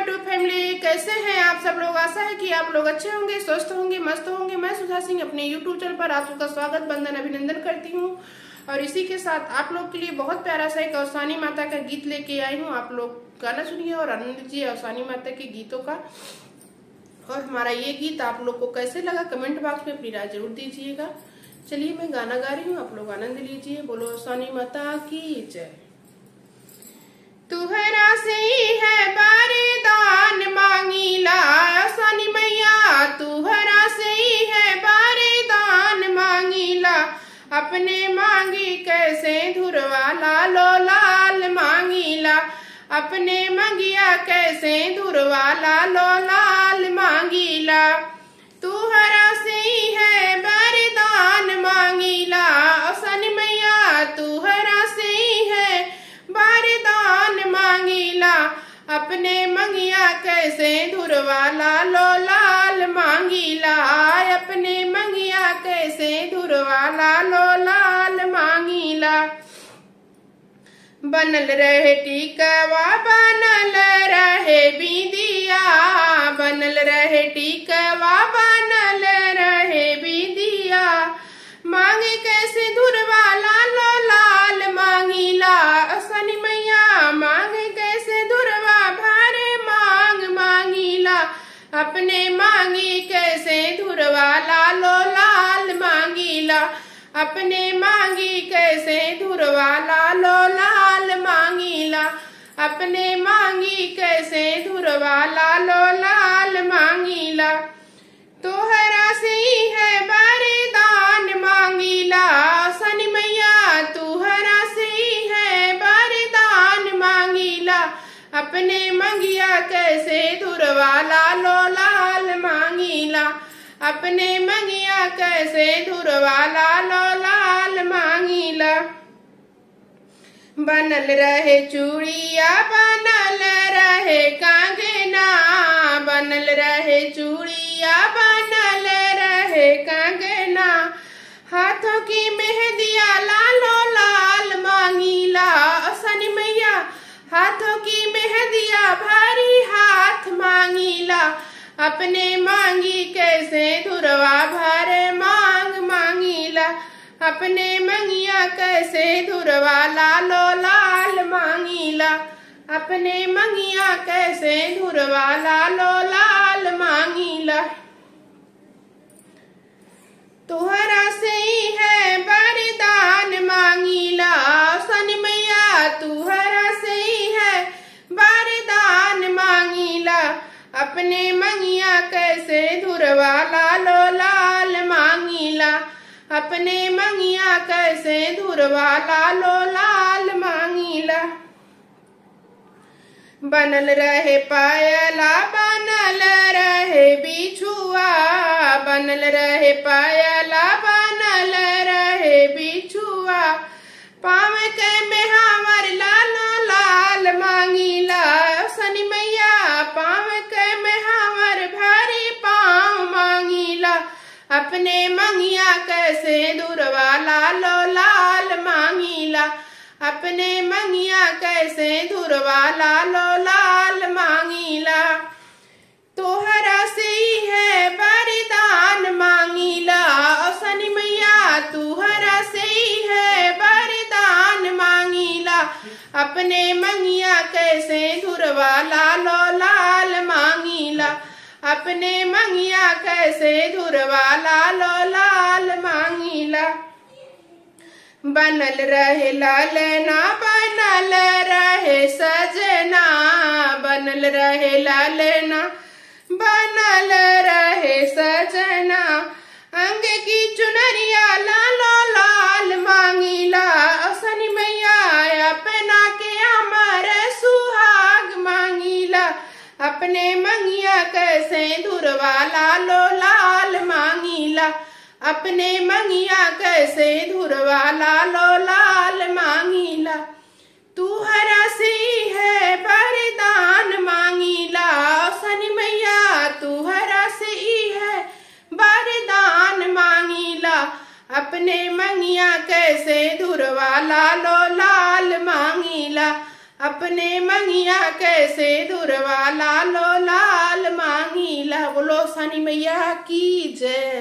YouTube family, कैसे हैं आप सब लोग। आशा है कि आप लोग अच्छे होंगे, स्वस्थ होंगे, मस्त होंगे। मैं सुधा सिंह अपने यूट्यूब चैनल पर आप सबका स्वागत, वंदन, अभिनंदन करती हूँ। और इसी के साथ आप लोग के लिए बहुत प्यारा सा एक अवसानी माता का गीत लेके आई हूँ। आप लोग गाना सुनिए और आनंद लीजिए अवसानी माता के गीतों का। और हमारा ये गीत आप लोग को कैसे लगा कमेंट बॉक्स में अपनी राय जरूर दीजिएगा। चलिए मैं गाना गा रही हूँ, आप लोग आनंद लीजिए। बोलो अवसानी माता की जय। तुहरा से है बारदान मांगीला अवसानी मैया, तुहरा से है बारदान मांगीला। अपने मांगी कैसे धुरवा लालो लाल मांगीला, अपने मंगिया कैसे धुरवा लालो लाल मांगीला। तुहरा से है बारदान मांगीला अवसानी मैया, तुहरा से है बारदान मांगीला। अपने मंगिया कैसे धुरवा लालो लाल मांगीला, अपने मंगिया कैसे धुरवा लालो लाल मांगीला। बनल रहे टिकवा बनल रहे बिंदिया, बनल रहे टिकवा बनल रहे बिंदिया। मांगे कैसे धुरवा लालो लाल मांगीला अवसानी मैया, मांगे कैसे धुरवा भारे मांग मांगीला। अपने मांगी कैसे धुरवा लालो लाल मांगीला, अपने मांगी कैसे धुरवा लालो लाल मांगीला। अपने मांगी कैसे धुरवा लालो लाल मांगीला। तोहरा से है बारदान मांगीला अवसानी मैया, तुहरा से है बारदान मांगीला। अपने मंगिया कैसे धुरवा लालो लाल मांगीला, अपने मंगिया कैसे धुरवा लालो लाल मांगीला। बनल रहे चूड़िया बनल रहे कंगना, बनल रहे चूड़िया बनल रहे कंगना। हाथों की मेहंदिया लालो लाल मांगीला अवसानी मैया, हाथों की मेहंदिया भारी हाथ मांगीला। अपने मांगी कैसे धुरवा भरे मांग मांगीला, अपने मंगिया कैसे धुरवा लालो लाल मांगीला। अपने मंगिया कैसे धुरवा लालो लाल मांगीला। तुहरा से है बारदान मांगीला अवसानी मैया, तुहरा से है बारदान मांगीला। अपने मंगिया कैसे धुरवा लालो लाल मांगीला, अपने मंगिया कैसे धुरवा लालो लाल मांगीला। बनल रहे पायला बनल रहे बिछुआ, बनल रहे पायला बनल रहे बिछुआ। पाँव के मेहावर लालो लाल मांगीला अवसानी मैया, पाँव के मेहावर भारी पाँव मांगीला। अपने मंगिया कैसे धुरवा लालो लाल मांगीला, अपने मंगिया कैसे धुरवा लालो लाल मांगीला। तोहरा से है बारदान मांगीला अवसानी मैया, तुहरा से है बारदान मांगीला। अपने मंगिया कैसे धुरवा लालो लाल मांगीला, अपने मंगिया कैसे धुरवा लालो लाल मांगीला। बनल रहे लालना बनल रहे सजना, बनल रहे लालना बनल रहे सजना। अंग की चुनरिया लालो लाल मांगीला अवसानी मैया, अपना के अमर सुहाग मांगीला। अपने मंगिया कैसे धुरवा लालो लाल मांगीला, अपने मंगिया कैसे धुरवा लालो लाल मांगीला। तुहरा से है बारदान मांगीला अवसानी मैया, तुहरा से है बारदान मांगीला। अपने मंगिया कैसे धुरवा लालो लाल मांगीला, अपने मंगिया कैसे दुरवा लालो लाल मांगी ला। बोलो सानी मैया की जय।